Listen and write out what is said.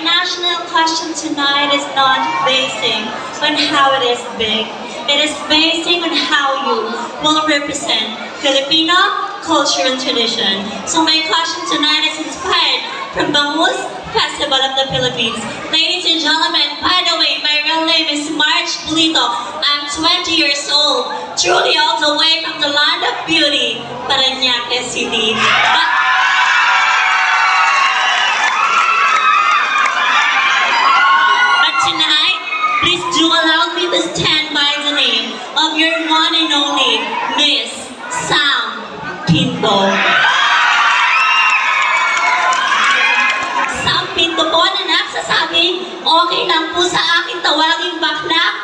national question tonight is not basing on how it is big. It is basing on how you will represent Filipino culture and tradition. So my question tonight is inspired from Bangus Festival of the Philippines. Ladies and gentlemen, by the way, my real name is Marj Bolito. I'm 20 years old, truly all the way from the land of beauty, Parañaque City. But tonight, please do allow me to stand by the name of your one and only Miss Tambo. Pinto po na nagsasabi, okay lang po sa aking tawaging bakla